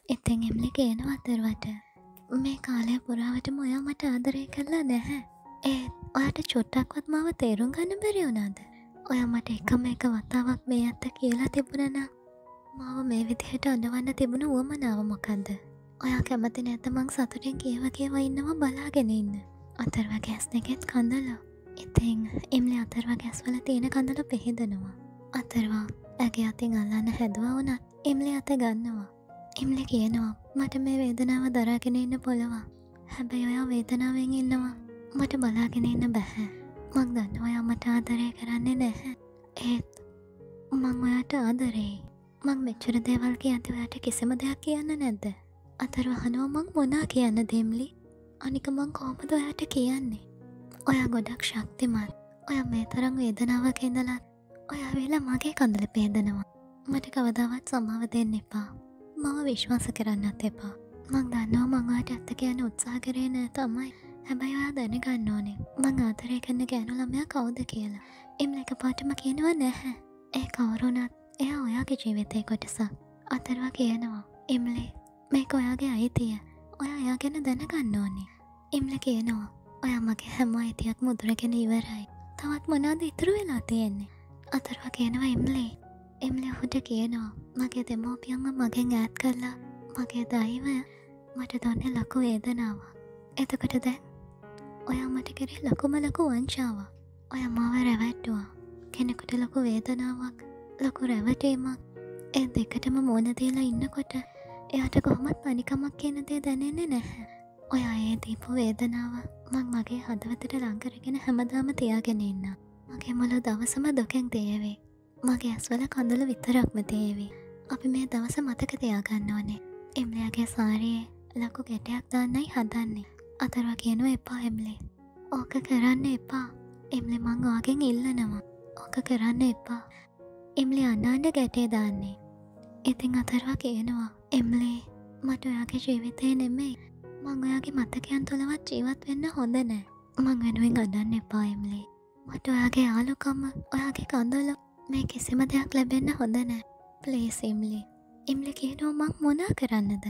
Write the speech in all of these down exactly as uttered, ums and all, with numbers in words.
ඉතින් එම්ලි කියනවා අතරවට මේ කාලය පුරාවටම ඔයා මට ආදරය කරලා නැහැ. ඒත් ඔයාට චුට්ටක්වත් මාව තේරුම් ගන්න බැරි වුණාද? ඔයා මට එකම එක වතාවක් මේ ඇත්ත කියලා තිබුණා නම් මාව මේ විදිහට අඬවන්න තිබුණ උවමනාව මොකද්ද? ඔයා කැමති නැද්ද මං සතුටින් කියව කියව ඉන්නවා බලාගෙන ඉන්න? අතරව ගෑස් දෙකෙත් කඳල. ඉතින් එම්ලි අතරව ගෑස් වල තියෙන කඳල පෙහෙදනවා. අතරව ඇගේ අතින් අල්ලන්න හැදුවා වුණත් එම්ලි අත ගන්නවා. එම්ලි කියනවා මට මේ වේදනාව දරාගෙන ඉන්න පුළුවන්. හැබැයි ඔයා වේදනාවෙන් ඉන්නවා. මට බලාගෙන ඉන්න බැහැ. මං දන්නවා ඔයා මට ආදරය කරන්නේ නැහැ. ඒත් මං ඔයාට ආදරෙයි. මං මෙච්චර දේවල් කියද්දි ඔයාට කිසිම දෙයක් කියන්න නැද්ද? අතරව අහනවා මං මොනා කියන්නද එම්ලි? අනික මං කොහොමද ඔයාට කියන්නේ? ඔයා ගොඩක් ශක්තිමත්. ඔයා මේ තරම් වේදනාවක ඉඳලා ඔයා වෙලා මගේ කඳල පේදනවා. මට කවදාවත් සමාව දෙන්න එපා. මම විශ්වාස කරන්නත් එපා. මං දන්නවා මං ඔයාට ඇත්ත කියන්න උත්සාහ කරේ නෑ තමයි. හැබැයි ඔයා දැනගන්න ඕනේ මං ආදරය කරන ගෑනු ළමයා කවුද කියලා. එම්ලි එකපාරටම කියනවා නැහැ. ඒ කවුරුණත් එයා ඔයාගේ ජීවිතේ කොටසක්. අතරව කියනවා එම්ලි මේක ඔයාගේ අයිතිය. ඔයා එයා ගැන දැනගන්න ඕනේ. එම්ලි කියනවා ඔයා මගේ හැම අයිතියක්ම උදුරගෙන ඉවරයි. තවත් මොනවද ඉතුරු වෙලා තියෙන්නේ? අතරව කියනවා එම්ලි. එම්ලි ඔහුට කියනවා මගේ දෙමෝපියන්ව මගෙන් ඈත් කරලා මගේ දෛවය මට දුන්නේ ලොකු වේදනාවක්. එතකොට දැන් ඔයා මට කරේ ලොකුම ලොකු වංචාවක්. ඔයා මාව රැවට්ටුවා. කෙනෙකුට ලොකු වේදනාවක්, ලොකු රැවටීමක් ඒ දෙකටම මුහුණ දීලා ඉන්නකොට එයාට කොහොමත් අනිකමක් කියන දේ දැනෙන්නේ නැහැ. ඔයා ඒ දීපු වේදනාව මං මගේ හදවතට ලං කරගෙන හැමදාම තියාගෙන ඉන්නවා. මගේ මුළු දවසම දුකෙන් තේවේ. මගේ ඇස්වල කඳුළු විතරක්ම තේවේ. අපි මේ දවස මතක තියාගන්න ඕනේ. එම්ලියාගේ සාරියේ ලොකු ගැටයක් දාන්නයි හදන්නේ. අතරව කියනවා එපා එම්ලි. ඕක කරන්න එපා. එම්ලි මං ඔයාගෙන් ඉල්ලනවා. ඕක කරන්න එපා. එම්ලි අඬ ගැටේ දාන්නේ. ඉතින් අතරව කියනවා එම්ලි මට ඔයාගේ ජීවිතේ නෙමෙයි. මං ඔයාගේ මතකයන් තුළවත් ජීවත් වෙන්න හොඳ නෑ. මං වෙනුවෙන් අඬන්න එපා එම්ලි. මට ඔයාගේ යාළුකම, ඔයාගේ කඳුළු මේ කිසිම දෙයක් ලැබෙන්න හොඳ නෑ. ප්ලීස් එම්ලි. එම්ලි කියනවා මං මොනා කරන්නද?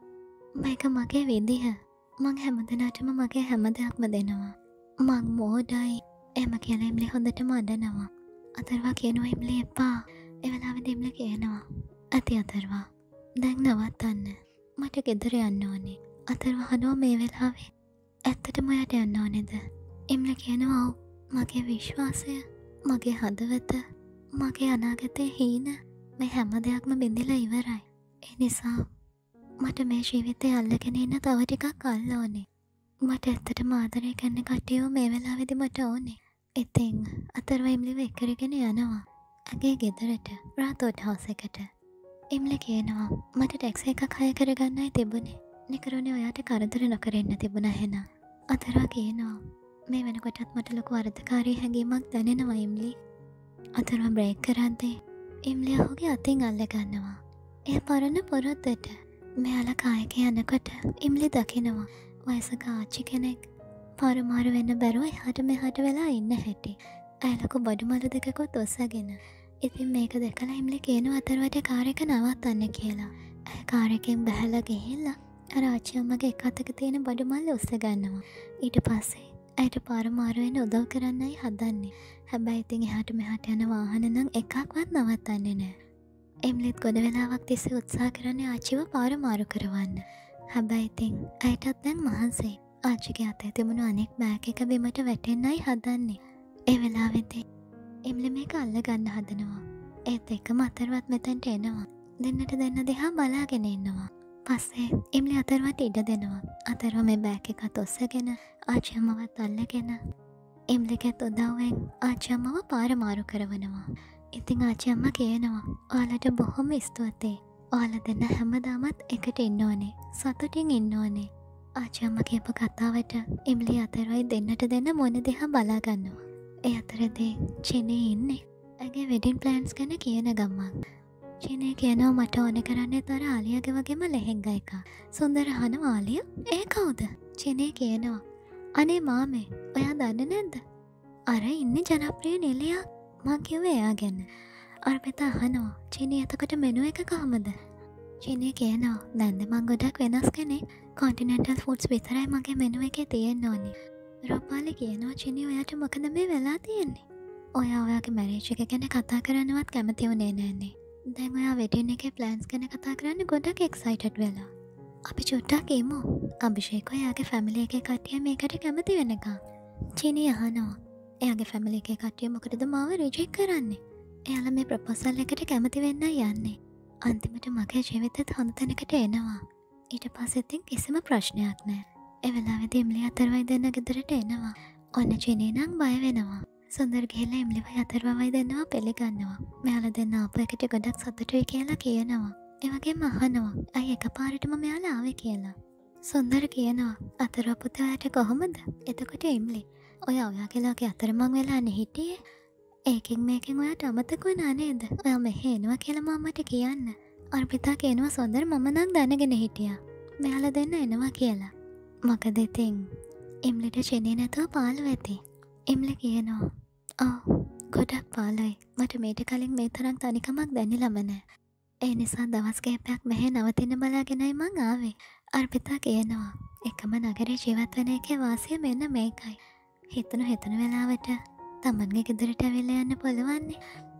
මේක මගේ විදිහ. මං හැමදෙනාටම මගේ හැම දෙයක්ම දෙනවා. මං මෝඩයි. එහෙම කියලා එම්ලි හොඳටම අඬනවා. අතරව කියනවා එම්ලි එපා. ඒ වෙලාවෙදී එම්ලි කියනවා ඇති අතරව දැන් නවත්තන්න. මට ගෙදර යන්න ඕනේ. අතරව අහනවා මේ වෙලාවේ ඇත්තටම ඔයාට යන්න ඕනේද? එම්ලි කියනවා ඔව්. මගේ විශ්වාසය, මගේ හදවත, මගේ අනාගතයේ හීන මේ හැම දෙයක්ම බිඳිලා ඉවරයි. ඒ නිසා මට මේ ජීවිතේ අල්ලගෙන ඉන්න තව ටිකක් කල් ඕනේ. මට ඇත්තටම ආදරය කරන කට්ටියව මේ වෙලාවේදී මට ඕනේ. ඉතින් අතරව එම්ලිව එක්කරගෙන යනවා. ඇගේ ගෙදරට රාතෝට් හවුස් එකට. එම්ලි කියනවා මට ටැක්සි එකක් හය කරගන්නයි තිබුණේ. නිකරුණේ ඔයාට කරදර නොකරන්න තිබුණා එහෙනම්. අතරව කියනවා මේ වෙනකොටත් මට ලොකු අර්ධකාරී හැඟීමක් දැනෙනවා එම්ලි. අතරව බ්‍රේක් කරද්දී එම්ලි ඔහුගේ අතින් අල්ල ගන්නවා. එය පරණ පොරොද්දට මෙයාලා කායක යනකොට එම්ලි දකිනවා වයසක ආච්චි කෙනෙක් පාර මාරු වෙන්න බැරුව එහාට මෙහාට වෙලා ඉන්න හැටි. ඇය ලොකු බඩු මලු දෙකකුත් ඔස්සගෙන. ඉතින් මේක දැකලා එම්ලි කියනවා අතරවට කාර් එක නවත්තන්න කියලා. ඇය කාර් එකෙන් බැහැලා ගිහිල්ලා අර ආච්චි අම්මගේ එක අතක තියෙන බඩු මල්ල ඔස්ස ගන්නවා. ඊට පස්සේ ඇයට පාර මාරු වෙන්න උදව් කරන්නයි හදන්නේ. හැබැයි ඉතින් එහාට මෙහාට යන වාහන නම් එකක්වත් නවත්තන්නේ නැහැ. එම්ලිත් ගොඩ වෙලාවක් තිස්සේ උත්සාහ කරන්නේ ආච්චිව පාර මාරු කරවන්න. හැබැයි ඉතින් ඇයටත් දැන් මහන්සියි. ආච්චිගේ අතේ තිබුණු අනෙක් බෑග් එක බිමට වැටෙන්නයි හදන්නේ. ඒ වෙලාවෙදී එම්ලි මේක අල්ල ගන්න හදනවා. ඒත් එකම අතරවත් මෙතනට එනවා. දෙන්නට දෙන්න දිහා බලාගෙන ඉන්නවා. පස්සේ එම්ලි අතරවට ඉඩ දෙනවා. අතරව මේ බෑග් එකත් ඔස්සගෙන ආච්චි අම්මවත් අල්ලගෙන එම්ලිගෙත් උදව්වෙන් ආච්චි අම්මව පාර මාරු කරවනවා. ඉතින් ආච්චි අම්මා කියනවා ඔයාලට බොහොම ස්තුතියි. ඔයාලා දෙන්න හැමදාමත් එකට ඉන්න ඕනේ. සතුටින් ඉන්න ඕනේ. ආච්චි අම්මා කියපු කතාවට එම්ලි අතරවයි දෙන්නට දෙන්න මොන දිහා බලා ගන්නවා. ඒ අතරදී චිනේ ඉන්නේ. ඇගේ වෙඩින් ප්ලෑන්ස් ගැන කියන ගමන්. චිනේ කියනවා මට ඕන කරන්නේ තර ආලියාගේ වගේම ලෙහෙංගා එක. සුන්දර අහනවා ආලියා ඒ කවුද? චිනේ කියනවා අනේ මාමේ ඔයා දන්නේ නැද්ද? අර ඉන්නේ ජනප්‍රිය නිලියා. මං කිව්වේ එයා ගැන. අර්පිතා අහනවා චිනේ එතකොට මෙනු එක කොහමද? චිනී කියනවා නැන්ද මං ගොඩක් වෙනස් කෙනෙක් කොන්ටිනෙන්ටල් ෆුඩ්ස් විතරයි මගේ මෙනුව එකේ තියෙන්න ඕනේ. රොපාලි කියනවා චිනී ඔයාට මොකද මේ වෙලා තියෙන්නේ? ඔයා ඔයාගේ මැරේජ් එක ගැන කතා කරන්නවත් කැමති වුණේ නෑනේ. දැන් ඔයා වෙඩින් එකේ ප්ලෑන්ස් ගැන කතා කරන්න ගොඩක් එක්සයිටඩ් වෙලා. අපි චුට්ටක් ඉමු. අභිෂේක් ඔයාගේ ෆැමිලි එකේ කට්ටිය මේකට කැමති වෙනකම්. චිනී අහනවා එයාගේ ෆැමිලි එකේ කට්ටිය මොකටද මාව රිජෙක්ට් කරන්නේ? එයාලා මේ ප්‍රොපෝසල් එකට කැමති වෙන්නයි යන්නේ. අන්තිමට මගේ ජීවිතෙත් හොඳ තැනකට එනවා. ඊට පස්සේ ඉතින් කිසිම ප්‍රශ්නයක් නෑ. ඒ වෙලාවේදී එම්ලි අතරවයි දෙන්න ගෙදරට එනවා. ඔන්න චිනී නම් බය වෙනවා. සුන්දර් ගිහලා එම්ලිවයි අතරවයි දෙන්නවා පිළිගන්නවා. මෙයාලා දෙන්න ආපු එකට ගොඩක් සතුටුයි කියලා කියනවා. ඒ වගේම අහනවා අය එකපාරටම මෙයාලා ආවේ කියලා. සුන්දර කියනවා අතරව පුතා ඔයාට කොහොමද? එතකොට එම්ලි ඔය ඔයාගේලාගේ අතරමං වෙලානේ හිටියේ. ඒකින් මේකෙන් ඔයාට අමතක වුණා නේද? ඔයා මෙහෙ එනවා කියලා මම්මට කියන්න. අර්පිතා කියනවා සොඳර මම නම් දැනගෙන හිටියා. මෙයාලා දෙන්න එනවා කියලා. මොකද ඉතින් එම්ලිට චිනී නැතුව පාළුව ඇති. එම්ලි කියනවා ඔව් ගොඩක් පාළුයි. මට මීට කලින් මේ තරම් තනිකමක් දැනෙලම නෑ. ඒ නිසා දවස් කිහිපයක් මෙහෙ නවතින්න බලාගෙනයි මං ආවේ. අර්පිතා කියනවා එකම නගරේ ජීවත් වෙන එකේ වාසිය මෙන්න මේකයි. හිතන හිතන වෙලාවට තමන්ගේ ගෙදරට ඇවිල්ලා යන්න පුළුවන්නේ.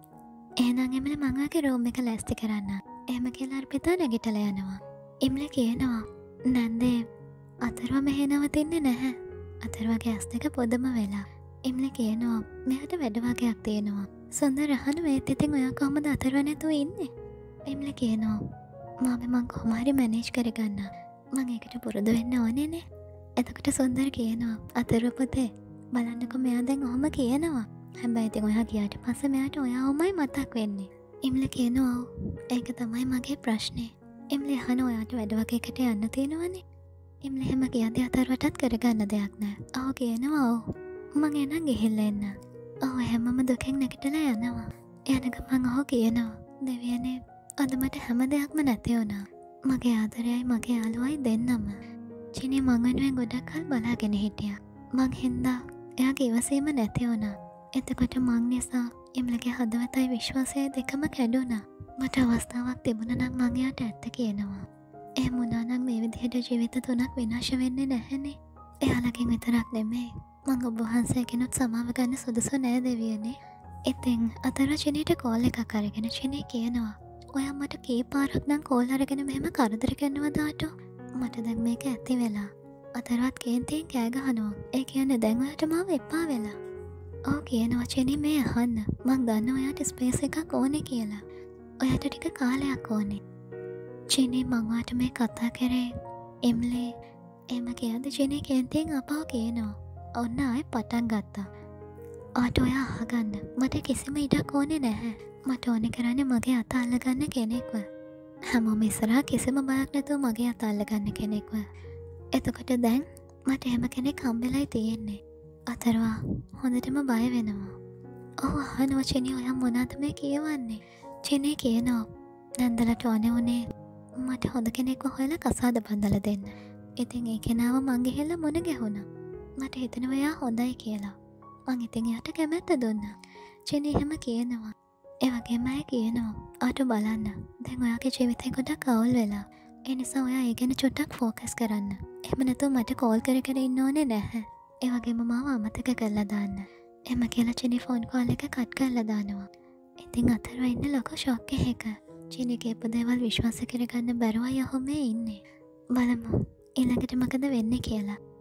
එහෙනම් එමලි මං ඔයාගේ රූම් එක ලෑස්ති කරන්න. එහෙම කියලා අර්පිතා නැගිටලා යනවා. එම්ලි කියනවා නැන්දේ අතරව මෙහෙ නවතින්නේ නැහැ. අතරවගේ ඇස් දෙක පොදම වෙලා. එම්ලි කියනවා මෙයාට වැඩ වගේක් තියෙනවා. සුන්දර අහනවා ඒත් ඉතින් ඔයා කොහමද අතරව නැතුව ඉන්නේ? එම්ලි කියනවා මාමේ මං කොහොම හරි මැනේජ් කරගන්න. මං ඒකට පුරුදු වෙන්න ඕනේනේ. එතකොට සුන්දර කියනවා අතරව පුතේ බලන්නකො මෙයා දැන් ඔහොම කියනවා. හැබැයි ඉතින් ඔයා ගියාට පස්සේ මෙයාට ඔයාවමයි මතක් වෙන්නේ. එම්ලි කියනවා ඒක තමයි මගේ ප්‍රශ්නේ. එම්ලි අහනවා ඔයාට වැඩ වගේකට යන්න තියෙනවනේ. එම්ලි හැම කියද්දී අතරවටත් කරගන්න දෙයක් නෑ. ඔව් කියනවා ඔව්. මං එනම් ගිහිල්ලා එන්න. ඔව් හැමම දුකෙන් නැගිටලා යනවා. යන ගමන් ඔහු කියනවා දෙවියනේ අද මට හැම දෙයක්ම නැති වුණා. මගේ ආදරයයි මගේ යාළුවයි දෙන්නම. චිනී මං වෙනුවෙන් ගොඩක් කල් බලාගෙන හිටියා. මං හින්දා එයාගේ ඉවසීම නැති වුණා. එතකොට මං නිසා එම්ලගේ හදවතයි විශ්වාසය දෙකම කැඩුණා. මට අවස්ථාවක් තිබුණා නම් මං එයාට ඇත්ත කියනවා. එහෙම වුණා නම් මේ විදිහට ජීවිත තුනක් විනාශ වෙන්නේ නැහැනේ. එයාලගෙන් විතරක් නෙමෙයි මං ඔබ වහන්සේගෙනුත් සමාව ගන්න සුදුසු නෑ දෙවියනේ. ඉතින් අතර චිනීට කෝල් එකක් අරගෙන චිනී කියනවා ඔයා මට කී පාරක් නම් කෝල් අරගෙන මෙහෙම කරදර කරනවද ආටෝ? මට දැන් මේක ඇති වෙලා. අතරවත් කේන්තියෙන් කෑ ගහනවා. ඒ කියන්නේ දැන් ඔයාට මාව එපා වෙලා. ඔව් කියනවා චිනී මේ අහන්න. මං දන්නවා ඔයාට ස්පේස් එකක් ඕනේ කියලා. ඔයාට ටික කාලයක් ඕනේ. චිනී මං ඔයාට මේ කතා කරේ එම්ලි එම කියද්දි චිනී කේන්තියෙන් අපව කියනවා. ඔන්න ආයෙ පටන් ගත්තා. ආට ඔයා අහගන්න. මට කිසිම ඉඩක් ඕනේ නැහැ. මට ඕනේ කරන්නේ මගේ අත අල්ලගන්න කෙනෙක්ව. හැමෝම ඉස්සරහා කිසිම බයක් නැතුව මගේ අත අල්ලගන්න කෙනෙක්ව. එතකොට දැන් මට එහෙම කෙනෙක් හම්බෙලයි තියෙන්නේ. අතරවා හොඳටම බය වෙනවා. ඔව් අහනවා චිනී ඔයා මොනවද මේ කියවන්නේ? චිනී කියනවා නන්දලට ඕනේ උනේ මට හොඳ කෙනෙක්ව හොයලා කසාද බඳලා දෙන්න. ඉතින් ඒ කෙනාව මං ගිහිල්ලා මුණ ගැහුණා. මට හිතෙනවා එයා හොඳයි කියලා. මං ඉතින් එයාට කැමැත්ත දුන්නා. චිනී එහෙම කියනවා. ඒ වගේම අය කියනවා ආට බලන්න දැන් ඔයාගේ ජීවිතේ ගොඩක් අවුල් වෙලා. ඒ නිසා ඔයා ඒ ගැන චුට්ටක් ෆෝකස් කරන්න. එහෙම නැතුව මට කෝල් කර කර ඉන්න ඕනේ නැහැ. ඒ වගේම මාව අමතක කරලා දාන්න. එහෙම කියලා චිනී ෆෝන් කෝල් එක කට් කරලා දානවා. ඉතින් අතරව ඉන්න ලොකු ෂොක් එකක. චිනී කියපු දේවල් විශ්වාස කරගන්න බැරුවයි ඔහු මේ ඉන්නේ. බලමු ඊළඟට මොකද වෙන්නේ කියලා.